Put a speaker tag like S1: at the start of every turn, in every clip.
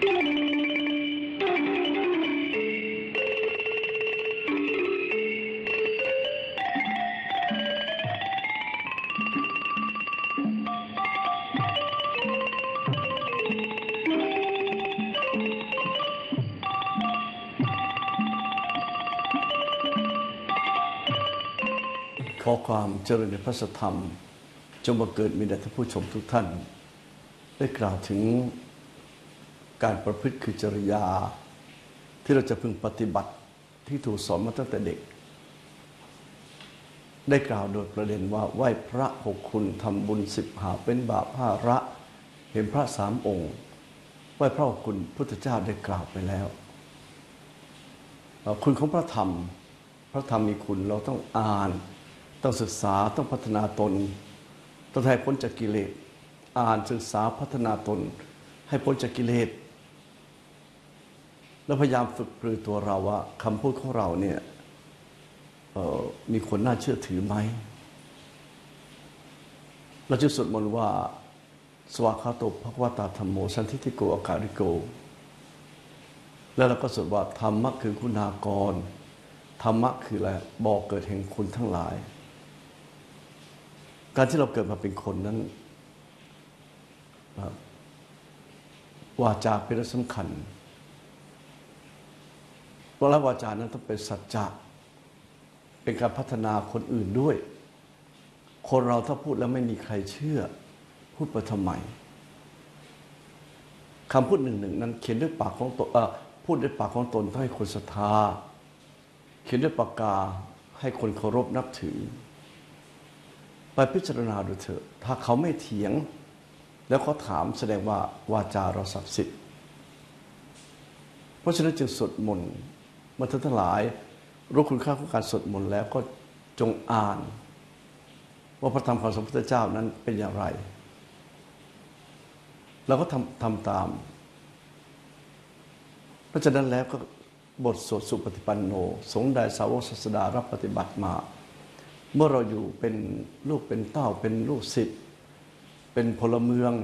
S1: ขอความเจริญในพระธรรมจงบังเกิดมีแด่ท่านผู้ชมทุกท่านได้กล่าวถึงการประพฤติคือจริยาที่เราจะพึงปฏิบัติที่ถูกสอนมาตั้งแต่เด็กได้กล่าวโดยประเด็นว่าไหว้พระ6คุณทำบุญ10หาเป็นบาป5ระเห็นพระ3องค์ไหว้พระ6คุณพุทธเจ้าได้กล่าวไปแล้วคุณของพระธรรมมีคุณเราต้องอ่านต้องศึกษาต้องพัฒนาตนต้องให้พ้นจากกิเลสอ่านศึกษาพัฒนาตนให้พ้นจากกิเลสแล้วพยายามฝึกปรือตัวเราว่าคำพูดของเราเนี่ยมีคนน่าเชื่อถือไหมเราจะสวดมนต์ว่าสวากขาโตภควตาธัมโมสันทิฏฐิโกอาการิโกแล้วเราก็สวดว่าธรรมะคือคุณากรธรรมะคืออะไรบ่อเกิดแห่งคุณทั้งหลายการที่เราเกิดมาเป็นคนนั้นวาจาเป็นเรื่องสำคัญเพราะวาจานั้นต้องเป็นสัจจะเป็นการพัฒนาคนอื่นด้วยคนเราถ้าพูดแล้วไม่มีใครเชื่อพูดไปทำไมคำพูดหนึ่งนั้นเขียนด้วยปากของตนพูดด้วยปากของตนให้คนศรัทธาเขียนด้วยปากกาให้คนเคารพนับถือไปพิจารณาดูเถอะถ้าเขาไม่เถียงแล้วเขาถามแสดงว่าวาจาเราศักดิ์สิทธิ์เพราะฉะนั้นจึงสวดมนต์เมื่อท่านทั้งหลายรู้คุณค่าของการสวดมนต์แล้วก็จงอ่านว่าพระธรรมของพระพุทธเจ้านั้นเป็นอย่างไรเราก็ทำตามเพราะฉะนั้นแล้วก็บทสวดสุปฏิปันโนสงฆ์ใดสาวกศาสดารับปฏิบัติมาเมื่อเราอยู่เป็นลูกเป็นเต้าเป็นลูกศิษย์เป็นพลเมือง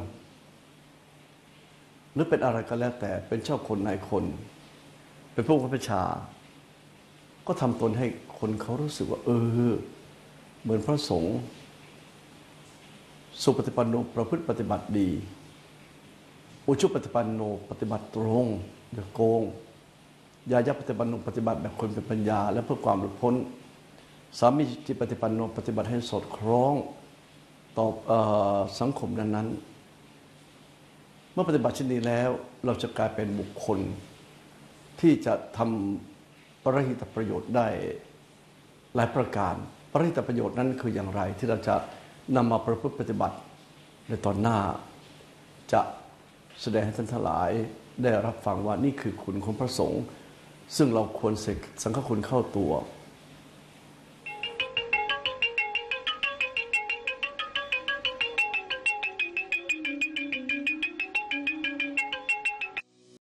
S1: หรือเป็นอะไรก็แล้วแต่เป็นเจ้าคนนายคนเป็นผู้บังคับบัญชาก็ทำตนให้คนเขารู้สึกว่าเหมือนพระสงฆ์สุปฏิปันโนประพฤติปฏิบัติดีอุชุปฏิปันโนปฏิบัติตรงอย่าโกงยายะปฏิปันโนปฏิบัติแบบคนเป็นปัญญาและเพื่อความหลุดพ้นสามีจิปฏิปันโนปฏิบัติให้สอดคล้องต่อสังคมนั้นๆเมื่อปฏิบัติเช่นนี้แล้วเราจะกลายเป็นบุคคลที่จะทำปรหิตประโยชน์ได้หลายประการปรหิตประโยชน์นั้นคืออย่างไรที่เราจะนำมาประพฤติปฏิบัติในตอนหน้าจะแสดงให้ท่านทั้งหลายได้รับฟังว่านี่คือคุณของพระสงฆ์ซึ่งเราควรเสกสังฆคุณเข้าตัว